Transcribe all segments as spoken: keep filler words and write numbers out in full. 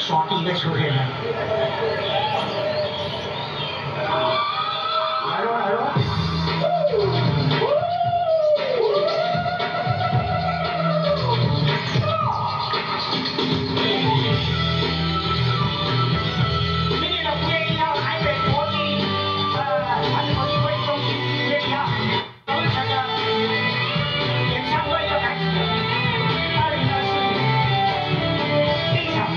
山地要出现了。来喽来喽！今年的五月一号，台北国际呃台北国际会议中心五月一号，我们整个演唱会就开始了。二零二四年第一场。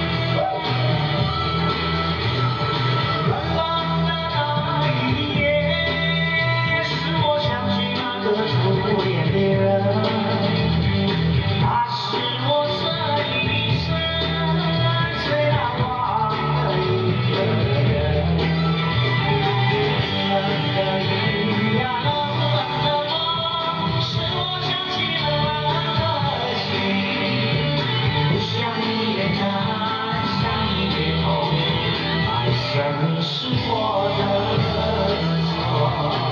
你是我的错。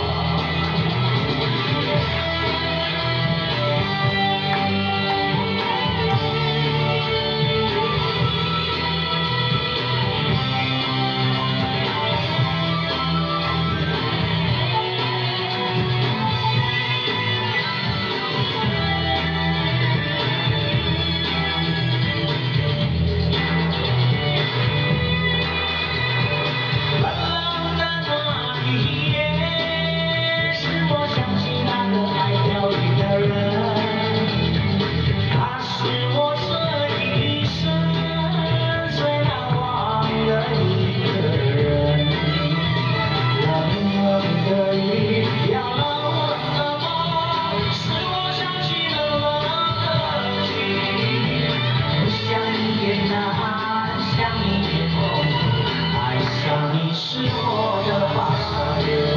你是我的花柳，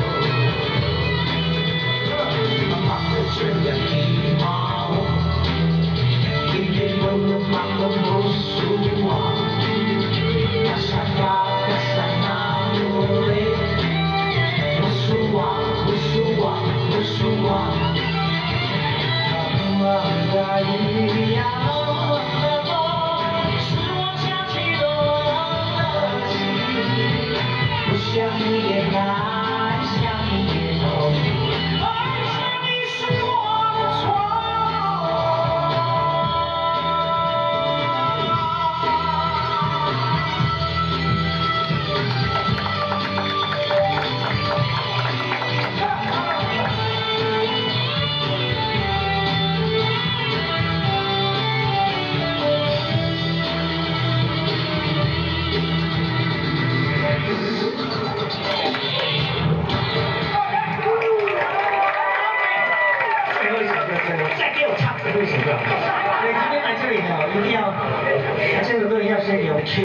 忙得这样皮毛，一点温柔忙得不输我，那山呀那山那我嘞，不输我不输我不输我，冷冷的雨呀。 想你也难，想你也痛，爱上你是我的错。再给我唱最后一首歌。对，今天来这里呢，一定要这首歌要先有。